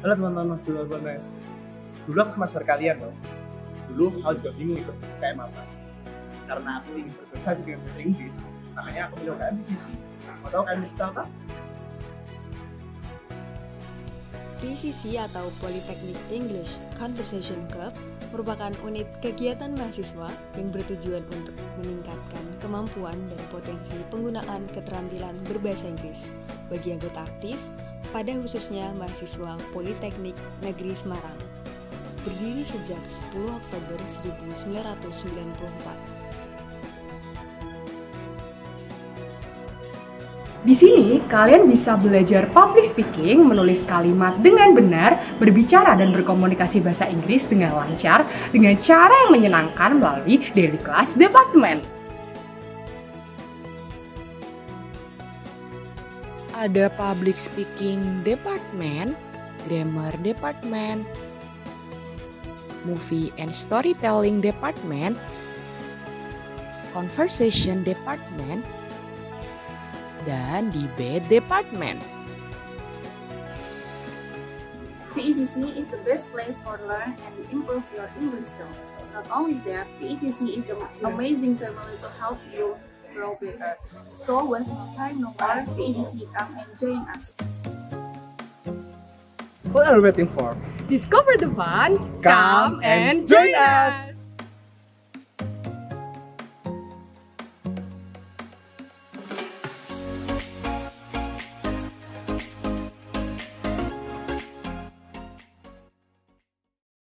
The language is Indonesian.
Halo teman-teman mahasiswa UNES. Dulu aku semester kalian loh. Dulu aku juga bingung ikut UKM apa. Karena aku ingin berprestasi dengan bahasa Inggris, makanya aku pilih UKM PCC. Mau tahu UKM PCC apa? PCC atau Polytechnic English Conversation Club merupakan unit kegiatan mahasiswa yang bertujuan untuk meningkatkan kemampuan dan potensi penggunaan keterampilan berbahasa Inggris bagi anggota aktif, pada khususnya mahasiswa Politeknik Negeri Semarang. Berdiri sejak 10 Oktober 1994. Di sini, kalian bisa belajar public speaking, menulis kalimat dengan benar, berbicara dan berkomunikasi bahasa Inggris dengan lancar, dengan cara yang menyenangkan melalui Daily Class Department. Ada Public Speaking Department, Grammar Department, Movie and Storytelling Department, Conversation Department, dan Debate Department. PECC is the best place for learn and improve your English skills. Not only that, PECC is the amazing family to help you grow better. So waste no time no more. PECC, come and join us. What are you waiting for? Discover the fun, Come and join us!